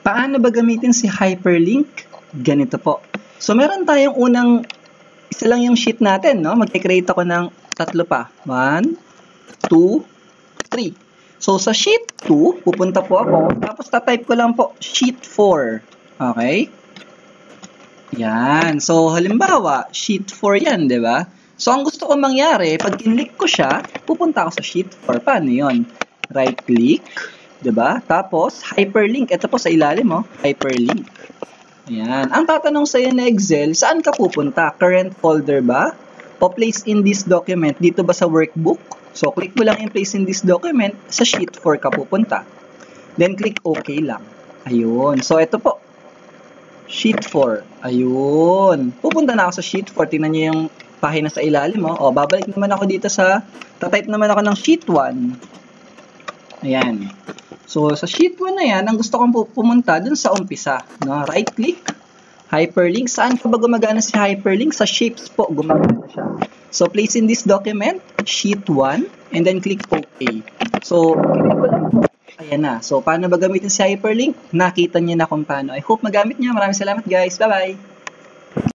Paano ba gamitin si hyperlink? Ganito po. So, meron tayong isa lang yung sheet natin, no? Mag-create ako ng 3 pa. 1, 2, 3. So, sa sheet 2, pupunta po ako, tapos tatype ko lang po, sheet 4. Okay? Yan. So, halimbawa, sheet 4 yan, di ba? So, ang gusto ko mangyari, pag kinlik ko siya, pupunta ako sa sheet 4. Paano yun? Right-click, di ba? Tapos, hyperlink. Ito po sa ilalim, hyperlink. Ayan. Ang tatanong sa'yo na Excel, saan ka pupunta? Current folder ba? O place in this document? Dito ba sa workbook? So, click mo lang yung place in this document, sa sheet 4 ka pupunta. Then, click OK lang. Ayun. So, ito po. Sheet 4. Ayun. Pupunta na ako sa sheet 4. Tingnan nyo yung pahina sa ilalim. O, babalik naman ako dito tatype naman ako ng sheet 1. Ayan. So, sa sheet 1 na yan, ang gusto kong pumunta dun sa umpisa. No? Right-click, hyperlink. Saan ka ba gumagana si hyperlink? Sa shapes po, gumagana siya. So, place in this document, sheet 1, and then click OK. So, click ko lang po. Ayan na. So, paano ba gamitin si hyperlink? Nakita niyo na kung paano. I hope magamit niyo. Maraming salamat guys. Bye-bye!